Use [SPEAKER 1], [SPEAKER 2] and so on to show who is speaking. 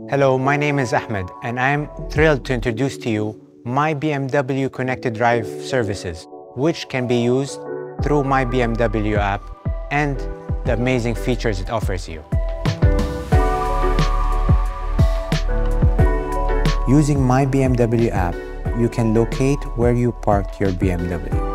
[SPEAKER 1] Hello, my name is Ahmed, and I'm thrilled to introduce to you my BMW Connected Drive services, which can be used through my BMW app and the amazing features it offers you. Using my BMW app, you can locate where you parked your BMW.